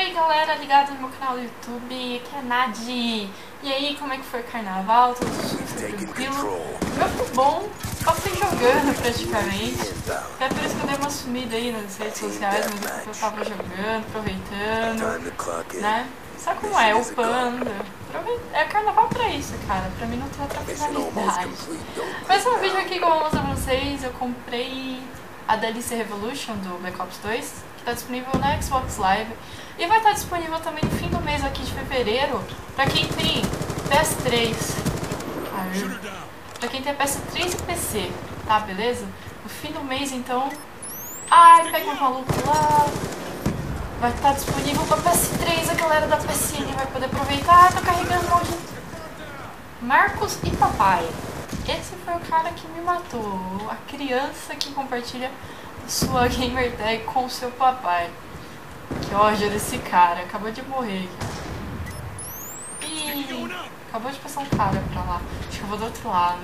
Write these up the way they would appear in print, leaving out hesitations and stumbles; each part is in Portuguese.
aí galera, ligado no meu canal do YouTube, que é Nadi. E aí, como é que foi o carnaval? Tudo tranquilo? O meu foi bom, passei jogando praticamente. Até por isso que eu dei uma sumida aí nas redes sociais, mas eu tava jogando, aproveitando, né? Sabe como é? Upando. É carnaval pra isso, cara. Pra mim não tem outra finalidade. Mas um vídeo aqui que eu vou mostrar pra vocês, eu comprei a DLC Revolution do Black Ops 2, que tá disponível na Xbox Live. E vai estar disponível também no fim do mês aqui de fevereiro, pra quem tem PS3. Pra quem tem PS3 e PC, tá? Beleza? No fim do mês, então... Ai, pega um maluco lá... Vai estar disponível para PS3, a galera da PSN vai poder aproveitar. Tô carregando hoje. Marcos e papai. Esse foi o cara que me matou. A criança que compartilha sua gamer tag com seu papai. Que ódio desse cara. Acabou de morrer. Ih, acabou de passar um cara pra lá. Acho que eu vou do outro lado.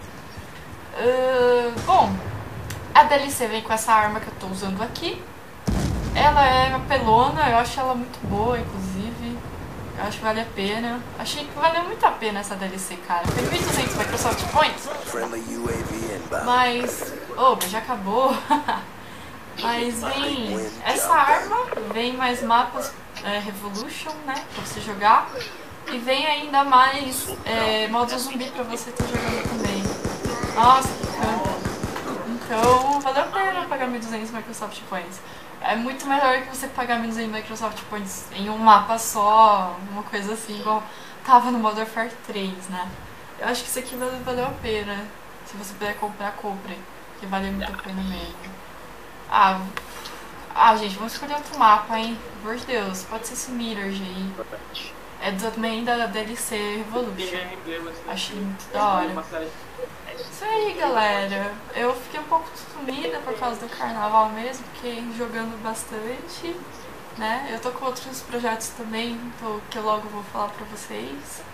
Bom, a DLC vem com essa arma que eu tô usando aqui. Ela é apelona, eu acho ela muito boa, inclusive. Eu acho que vale a pena. Achei que valeu muito a pena essa DLC, cara. Foi 1.200 Microsoft Points. Mas... Oh, já acabou. Mas vem... Essa arma, vem mais mapas Revolution, né? Pra você jogar. E vem ainda mais modo zumbi pra você estar jogando também. Nossa, que campo. Então, valeu a pena pagar 1.200 Microsoft Points. É muito melhor que você pagar menos em Microsoft Points em um mapa só, uma coisa assim, igual tava no Modern Warfare 3, né? Eu acho que isso aqui valeu a pena. Se você puder comprar, compre. Que vale muito a pena mesmo. Gente, vamos escolher outro mapa, hein? Por Deus, pode ser esse Mirage aí. É também da DLC Revolution. Achei muito da hora. Isso aí, galera. Eu fiquei um pouco sumida por causa do carnaval mesmo, fiquei jogando bastante, né? Eu tô com outros projetos também, que eu logo vou falar pra vocês.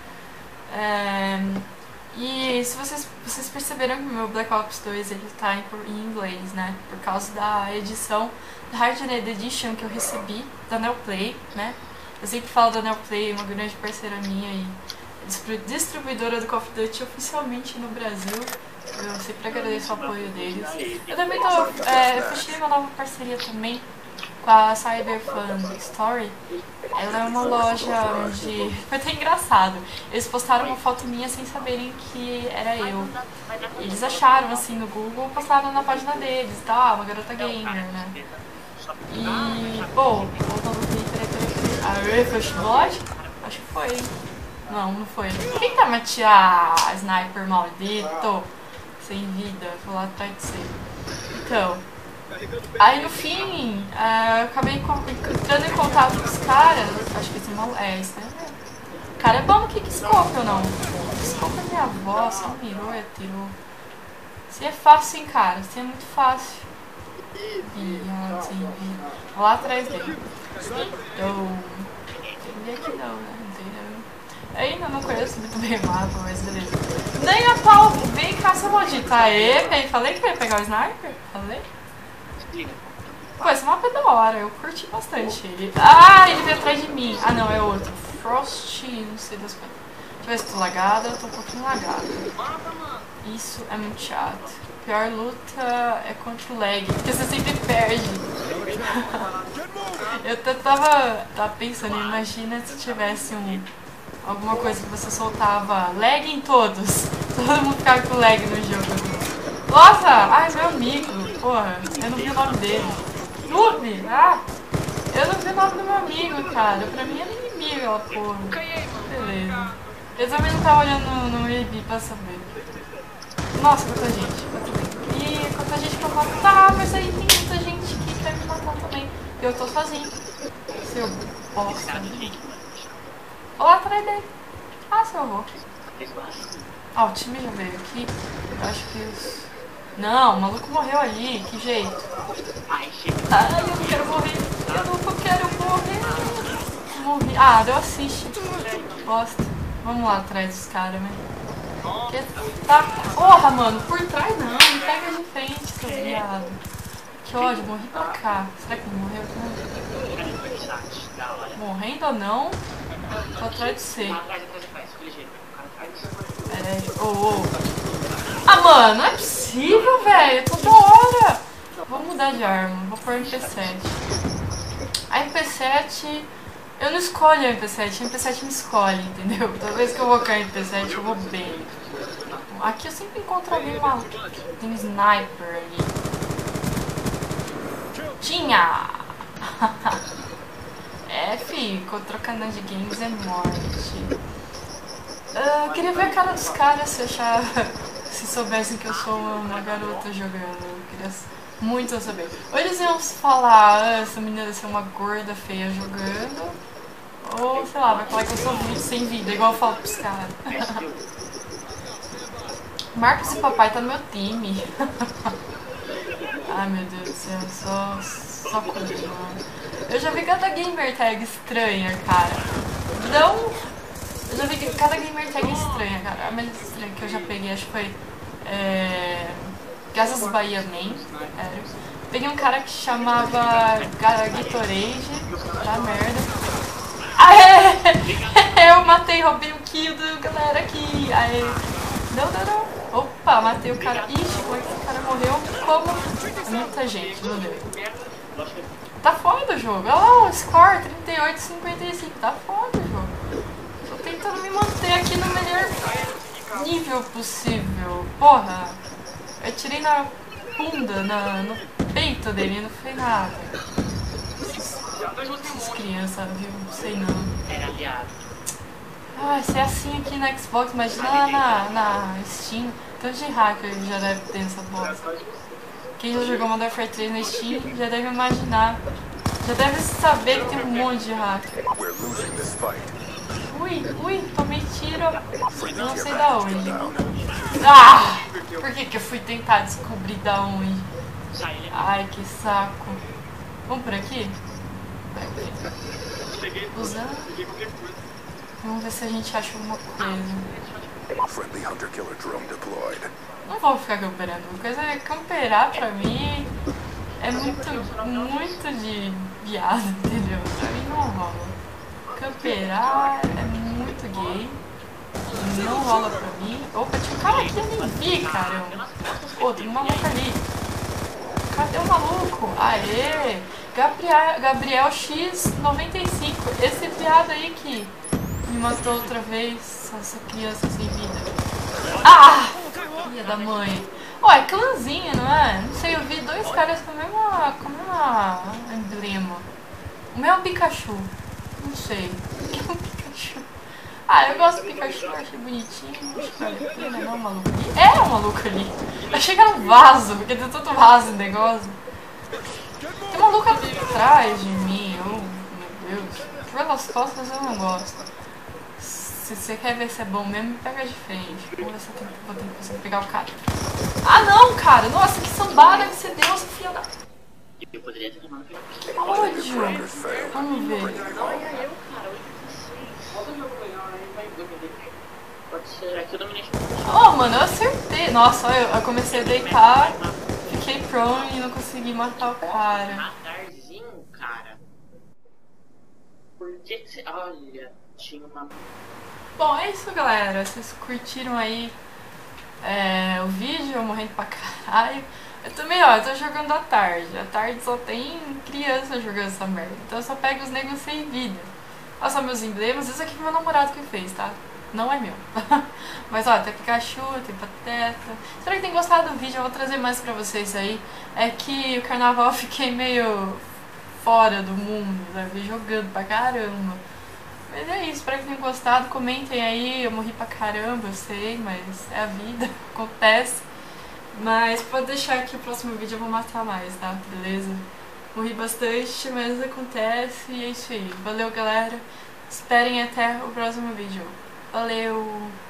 E se vocês perceberam que o meu Black Ops 2 ele tá em inglês, né? Por causa da edição da Hardened Edition que eu recebi da Neoplay, né? Eu sempre falo da Neoplay, uma grande parceira minha e distribuidora do Call of Duty oficialmente no Brasil. Eu sempre agradeço o apoio deles. Eu também fechei uma nova parceria também com a Cyberfun Story. Ela é uma loja onde... Foi até engraçado. Eles postaram uma foto minha sem saberem que era eu. Eles acharam assim no Google, postaram na página deles, tá? Uma garota gamer, né? E, bom, voltando aqui, a Refresh Blood? Acho que foi. Não foi. Quem tá me atirar, sniper maldito? Sem vida, vou lá atrás de você. Então, aí no fim, eu acabei entrando em contato com os caras. Acho que esse mal esse, né? O cara é bom no kickscope ou não? Kickscope é minha avó, só mirou e atirou. Isso é fácil, hein, cara? Isso é muito fácil. Vou lá atrás dele. Então, ele aqui não, né? Eu ainda não conheço muito bem o mapa, mas beleza. Nem a pau, vem cá, seu maldito. Aê, falei que ia pegar o sniper? Falei? Pô, esse mapa é da hora, eu curti bastante ele. Ele veio atrás de mim. Não, é outro. Frost, não sei das coisas. Deixa eu ver se tô lagada, eu tô um pouquinho lagada. Isso é muito chato. A pior luta é contra o lag, porque você sempre perde. Eu tava pensando, imagina se tivesse alguma coisa que você soltava lag em todos. Todo mundo ficava com lag no jogo. Nossa! Ai, meu amigo. Porra, eu não vi o nome dele. Noob! Eu não vi o nome do meu amigo, cara. Pra mim era inimigo aquela porra. Beleza. Eu também não tava olhando no EB pra saber. Nossa, quanta gente. E quanta gente que eu mato. Tá, mas aí tem muita gente que quer me matar também. Eu tô sozinho. Seu bosta. Vou lá atrás dele. Seu avô. O time já veio aqui. Eu acho que os... Não, o maluco morreu ali. Que jeito. Eu não quero morrer. Eu não quero morrer. Morri. Deu assist. Bosta. Vamos lá atrás dos caras, né? Tá. Porra, mano. Por trás não. Me pega de frente, seu viado. Que ódio. Morri pra cá. Será que ele morreu? Não. Morrendo ou não? Tô atrás de você. Pera aí. Ah, mano, não é possível, velho. Toda hora. Vou mudar de arma. Vou pôr MP7. A MP7... Eu não escolho a MP7. A MP7 me escolhe, entendeu? Toda vez que eu vou cair a MP7, eu vou bem. Aqui eu sempre encontro alguém maluco. Tem um sniper ali. Tinha! Fi, trocando de games é morte. Eu queria ver a cara dos caras se soubessem que eu sou uma garota jogando. Eu queria muito saber. Ou eles iam falar, essa menina deve ser uma gorda feia jogando. Ou, sei lá, vai falar que eu sou sem vida, igual eu falo pros caras. Marcos e papai tá no meu time. Ai, meu Deus do céu, só coisa, mano. Eu já vi cada gamer tag estranha, cara. Não... Eu já vi cada gamer tag estranha, cara. A mais estranha que eu já peguei, acho que foi... Casas Bahia Man. Peguei um cara que chamava Gatorade. Tá merda. Aê! Eu matei, roubei o kill do galera aqui. Aê! Não. Opa, matei o cara. Ixi, como é que esse cara morreu? Como? Muita gente, meu Deus. Tá foda o jogo. Olha lá o score, 38-55. Tá foda o jogo. Tô tentando me manter aqui no melhor nível possível. Porra, eu tirei na bunda, no peito dele, não foi nada. Essas crianças, viu? Não sei não. Ah, se é assim aqui na Xbox, imagina na Steam. Tanto de hacker já deve ter essa bosta. Quem já jogou Modern Warfare 3 na Steam já deve imaginar. Já deve saber que tem um monte de hacker. Ui, tomei tiro. Não sei da onde. Ah! Por que eu fui tentar descobrir da onde? Ai, que saco. Vamos por aqui? Usando. Vamos ver se a gente acha alguma coisa. Não vou ficar camperando. Uma coisa é camperar pra mim é muito de viado, entendeu? Pra mim não rola. Camperar é muito gay. Não rola pra mim. Opa, tinha um cara aqui, eu nem vi, caramba. Pô, tem um maluco ali. Cadê o maluco? Aê! Gabriel X95. Esse viado aí que me matou outra vez. Essa criança sem vida. Ah! Filha da mãe. Ó, é clãzinho, não é? Não sei, eu vi dois caras com o mesmo emblema. O meu é um Pikachu. Não sei. O que é um Pikachu? Ah, eu gosto do Pikachu, eu achei bonitinho. Acho que vale a pena, não é um maluco ali. É um maluco ali. Eu achei que era um vaso, porque tem tanto vaso no negócio. Tem um maluco atrás de mim. Oh, meu Deus. Pelas costas eu não gosto. Se você quer ver se é bom mesmo, pega de frente. Vamos ver se eu vou ter que conseguir pegar o cara. Ah, não, cara. Nossa, que sambada que você deu, essa filha da... Eu poderia ter tomado que ódio. Vamos ver. Oh, mano, eu acertei. Nossa, eu comecei a deitar, fiquei prone e não consegui matar o cara. Matarzinho, cara. Por que você... Olha, tinha uma... Bom, é isso, galera. Vocês curtiram aí o vídeo, eu morrendo pra caralho. Eu também, ó, eu tô jogando à tarde. À tarde só tem criança jogando essa merda. Então eu só pego os negros sem vida. Olha só meus emblemas. Isso aqui foi meu namorado que fez, tá? Não é meu. Mas ó, tem Pikachu, tem Pateta. Espero que tenham gostado do vídeo. Eu vou trazer mais pra vocês aí. É que o carnaval eu fiquei meio fora do mundo, sabe? Jogando pra caramba. Mas é isso, espero que tenham gostado. Comentem aí, eu morri pra caramba, eu sei, mas é a vida, acontece. Mas pode deixar que o próximo vídeo eu vou matar mais, tá? Beleza? Morri bastante, mas acontece e é isso aí. Valeu, galera. Esperem até o próximo vídeo. Valeu!